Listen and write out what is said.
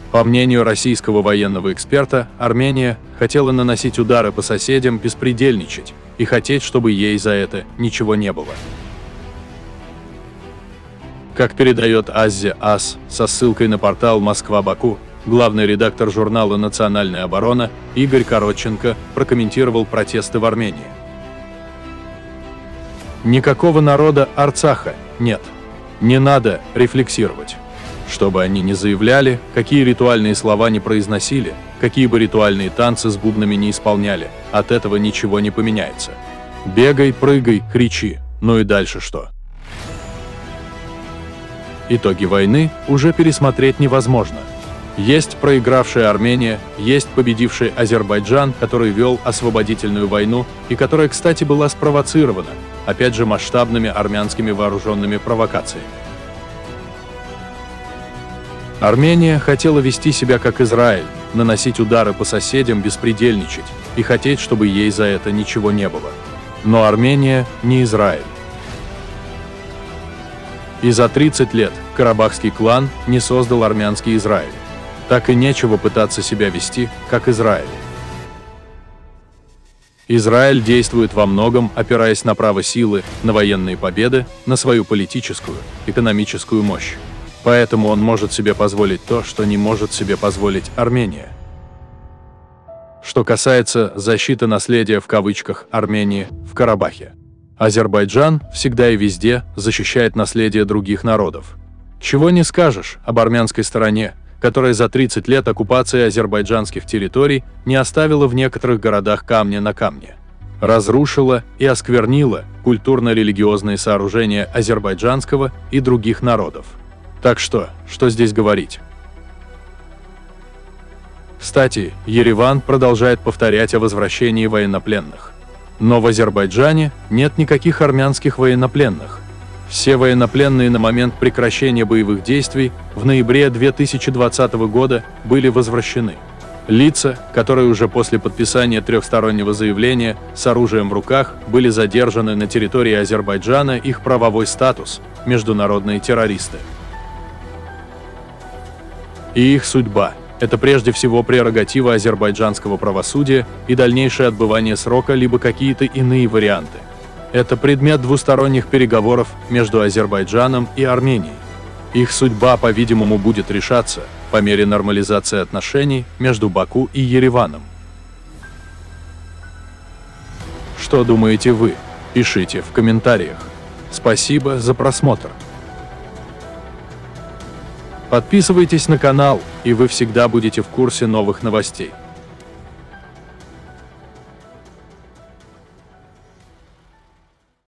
По мнению российского военного эксперта, Армения хотела наносить удары по соседям, беспредельничать и хотеть, чтобы ей за это ничего не было. Как передает Азия-Ас со ссылкой на портал «Москва-Баку», главный редактор журнала «Национальная оборона» Игорь Коротченко прокомментировал протесты в Армении. Никакого народа Арцаха нет. Не надо рефлексировать. Что бы они ни заявляли, какие ритуальные слова не произносили, какие бы ритуальные танцы с бубнами не исполняли, от этого ничего не поменяется. Бегай, прыгай, кричи, ну и дальше что? Итоги войны уже пересмотреть невозможно. Есть проигравшая Армения, есть победивший Азербайджан, который вел освободительную войну и которая, кстати, была спровоцирована, опять же, масштабными армянскими вооруженными провокациями. Армения хотела вести себя как Израиль, наносить удары по соседям, беспредельничать и хотеть, чтобы ей за это ничего не было. Но Армения не Израиль. И за 30 лет карабахский клан не создал армянский Израиль. Так и нечего пытаться себя вести, как Израиль. Израиль действует во многом, опираясь на право силы, на военные победы, на свою политическую, экономическую мощь. Поэтому он может себе позволить то, что не может себе позволить Армения. Что касается «защиты наследия» в кавычках Армении в Карабахе. Азербайджан всегда и везде защищает наследие других народов. Чего не скажешь об армянской стороне, которая за 30 лет оккупации азербайджанских территорий не оставила в некоторых городах камня на камне. Разрушила и осквернила культурно-религиозные сооружения азербайджанского и других народов. Так что здесь говорить? Кстати, Ереван продолжает повторять о возвращении военнопленных. Но в Азербайджане нет никаких армянских военнопленных. Все военнопленные на момент прекращения боевых действий в ноябре 2020 года были возвращены. Лица, которые уже после подписания трехстороннего заявления с оружием в руках были задержаны на территории Азербайджана, их правовой статус – международные террористы. И их судьба – это прежде всего прерогатива азербайджанского правосудия и дальнейшее отбывание срока либо какие-то иные варианты. Это предмет двусторонних переговоров между Азербайджаном и Арменией. Их судьба, по-видимому, будет решаться по мере нормализации отношений между Баку и Ереваном. Что думаете вы? Пишите в комментариях. Спасибо за просмотр. Подписывайтесь на канал, и вы всегда будете в курсе новых новостей.